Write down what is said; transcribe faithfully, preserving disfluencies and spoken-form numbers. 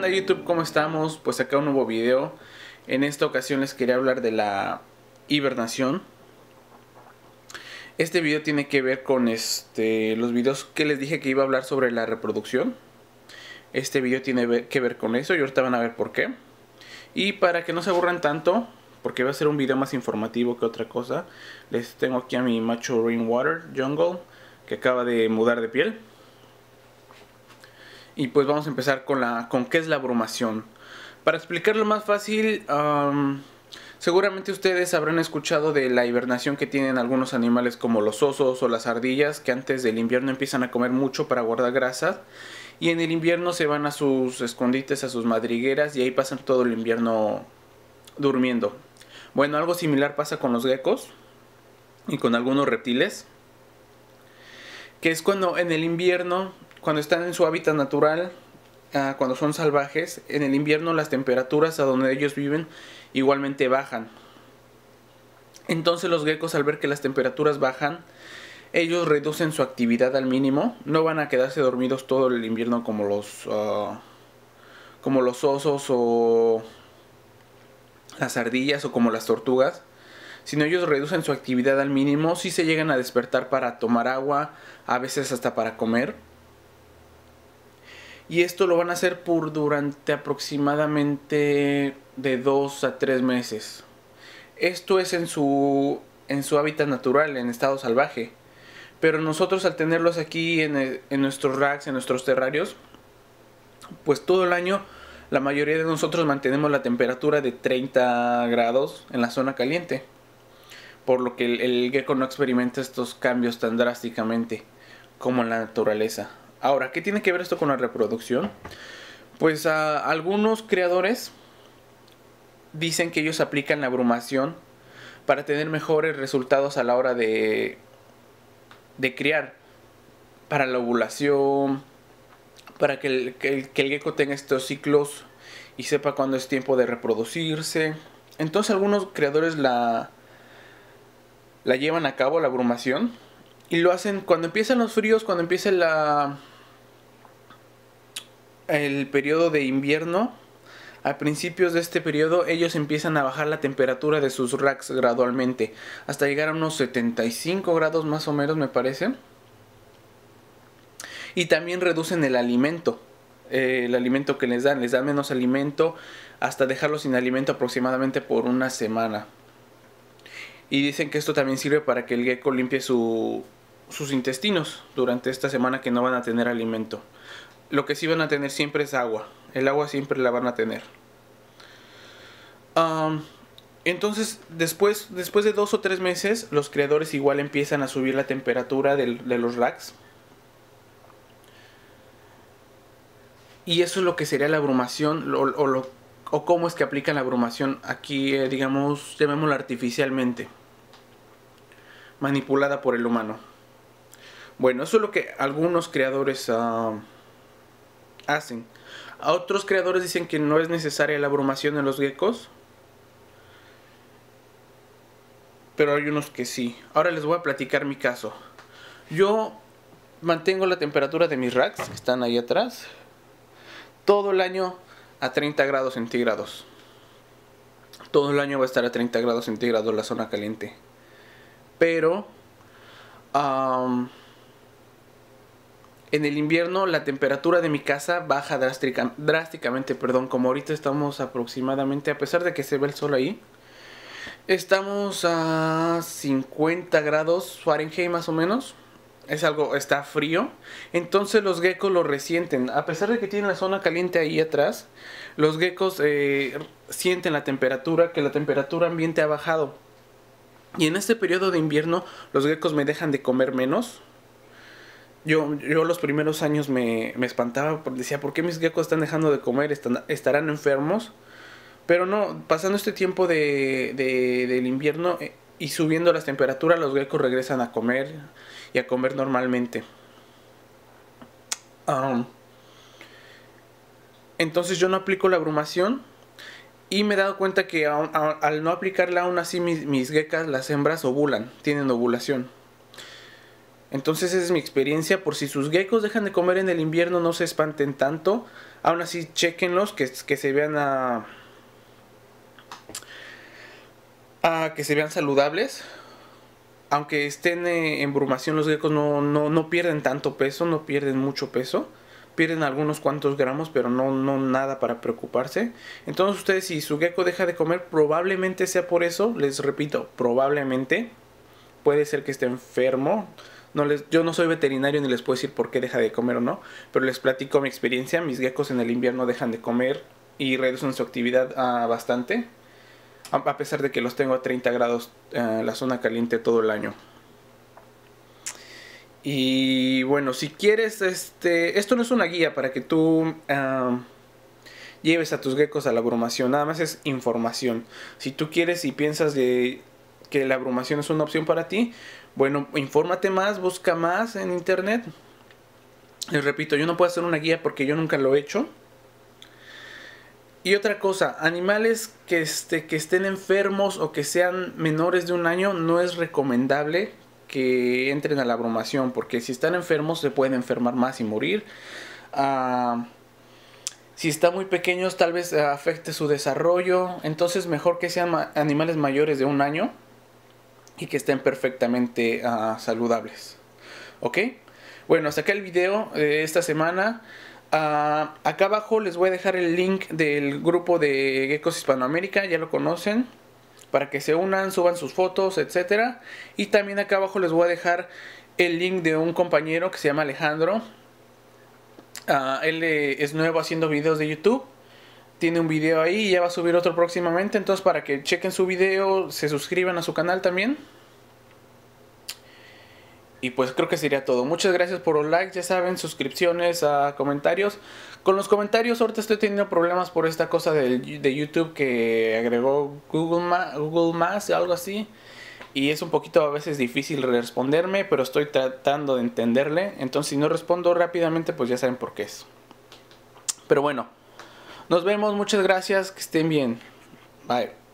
onda YouTube? ¿Cómo estamos? Pues acá un nuevo video. En esta ocasión les quería hablar de la hibernación. Este video tiene que ver con este los videos que les dije que iba a hablar sobre la reproducción. Este video tiene que ver con eso y ahorita van a ver por qué. Y para que no se aburran tanto, porque va a ser un video más informativo que otra cosa, les tengo aquí a mi macho Rainwater Jungle, que acaba de mudar de piel. Y pues vamos a empezar con la con qué es la brumación. Para explicarlo más fácil, um, seguramente ustedes habrán escuchado de la hibernación que tienen algunos animales como los osos o las ardillas, que antes del invierno empiezan a comer mucho para guardar grasa, y en el invierno se van a sus escondites, a sus madrigueras, y ahí pasan todo el invierno durmiendo. Bueno, algo similar pasa con los geckos y con algunos reptiles, que es cuando en el invierno, cuando están en su hábitat natural, uh, cuando son salvajes, en el invierno las temperaturas a donde ellos viven igualmente bajan. Entonces los geckos, al ver que las temperaturas bajan, ellos reducen su actividad al mínimo. No van a quedarse dormidos todo el invierno como los uh, como los osos o las ardillas o como las tortugas, sino ellos reducen su actividad al mínimo. Sí se llegan a despertar para tomar agua, a veces hasta para comer. Y esto lo van a hacer por durante aproximadamente de dos a tres meses. Esto es en su, en su hábitat natural, en estado salvaje. Pero nosotros, al tenerlos aquí en, el, en nuestros racks, en nuestros terrarios, pues todo el año la mayoría de nosotros mantenemos la temperatura de treinta grados en la zona caliente. Por lo que el, el gecko no experimenta estos cambios tan drásticamente como en la naturaleza. Ahora, ¿qué tiene que ver esto con la reproducción? Pues uh, algunos creadores dicen que ellos aplican la brumación para tener mejores resultados a la hora de, de criar. Para la ovulación, para que el, que, el, que el gecko tenga estos ciclos y sepa cuándo es tiempo de reproducirse. Entonces algunos creadores la, la llevan a cabo, la brumación. Y lo hacen cuando empiezan los fríos, cuando empieza la, el periodo de invierno. A principios de este periodo ellos empiezan a bajar la temperatura de sus racks gradualmente, hasta llegar a unos setenta y cinco grados más o menos, me parece. Y también reducen el alimento, eh, el alimento que les dan, les dan menos alimento hasta dejarlos sin alimento aproximadamente por una semana. Y dicen que esto también sirve para que el gecko limpie su, sus intestinos durante esta semana que no van a tener alimento. Lo que sí van a tener siempre es agua. El agua siempre la van a tener. Um, entonces, después, después de dos o tres meses, los creadores igual empiezan a subir la temperatura de, de los racks. Y eso es lo que sería la brumación, o, o, lo, o cómo es que aplican la brumación aquí, eh, digamos, llamémosla artificialmente, manipulada por el humano. Bueno, eso es lo que algunos creadores uh, hacen. A otros creadores dicen que no es necesaria la brumación en los geckos, pero hay unos que sí. Ahora les voy a platicar mi caso. Yo mantengo la temperatura de mis racks, que están ahí atrás, todo el año a treinta grados centígrados. Todo el año va a estar a treinta grados centígrados la zona caliente. Pero um, en el invierno la temperatura de mi casa baja drástica, drásticamente, perdón, como ahorita estamos aproximadamente, a pesar de que se ve el sol ahí, estamos a cincuenta grados Fahrenheit más o menos. Es algo, está frío. Entonces los geckos lo resienten. A pesar de que tienen la zona caliente ahí atrás, los geckos eh, sienten la temperatura, que la temperatura ambiente ha bajado. Y en este periodo de invierno los geckos me dejan de comer menos. Yo, yo los primeros años me, me espantaba, porque decía, ¿por qué mis geckos están dejando de comer? ¿Están, estarán enfermos? Pero no, pasando este tiempo de, de, del invierno eh, y subiendo las temperaturas, los geckos regresan a comer y a comer normalmente. Um, entonces yo no aplico la brumación y me he dado cuenta que a, a, al no aplicarla aún así mis, mis geckos, las hembras, ovulan, tienen ovulación. Entonces esa es mi experiencia. Por si sus geckos dejan de comer en el invierno, no se espanten tanto. Aún así, chequenlos, que, que se vean a, a que se vean saludables. Aunque estén eh, en brumación, los geckos no, no, no pierden tanto peso, no pierden mucho peso. Pierden algunos cuantos gramos, pero no, no nada para preocuparse. Entonces ustedes, si su gecko deja de comer, probablemente sea por eso. Les repito, probablemente. Puede ser que esté enfermo. No les, yo no soy veterinario ni les puedo decir por qué deja de comer o no. Pero les platico mi experiencia. Mis geckos en el invierno dejan de comer y reducen su actividad uh, bastante. A pesar de que los tengo a treinta grados uh, la zona caliente todo el año. Y bueno, si quieres, este, esto no es una guía para que tú uh, lleves a tus geckos a la brumación. Nada más es información. Si tú quieres y piensas de que la brumación es una opción para ti, bueno, infórmate más, busca más en internet. Les repito, yo no puedo hacer una guía porque yo nunca lo he hecho. Y otra cosa, animales que, este, que estén enfermos o que sean menores de un año, no es recomendable que entren a la brumación, porque si están enfermos se pueden enfermar más y morir. Uh, si están muy pequeños tal vez uh, afecte su desarrollo. Entonces mejor que sean ma animales mayores de un año y que estén perfectamente uh, saludables. ¿Ok? Bueno, hasta acá el video de esta semana. Uh, acá abajo les voy a dejar el link del grupo de Geckos Hispanoamérica, ya lo conocen, para que se unan, suban sus fotos, etcétera. Y también acá abajo les voy a dejar el link de un compañero que se llama Alejandro. Uh, él eh, es nuevo haciendo videos de YouTube. Tiene un video ahí y ya va a subir otro próximamente. Entonces, para que chequen su video, se suscriban a su canal también. Y pues creo que sería todo. Muchas gracias por los likes, ya saben, suscripciones, uh, comentarios. Con los comentarios ahorita estoy teniendo problemas por esta cosa de, de YouTube que agregó Google, Ma Google Más, algo así. Y es un poquito a veces difícil responderme, pero estoy tratando de entenderle. Entonces si no respondo rápidamente, pues ya saben por qué es. Pero bueno, nos vemos, muchas gracias, que estén bien. Bye.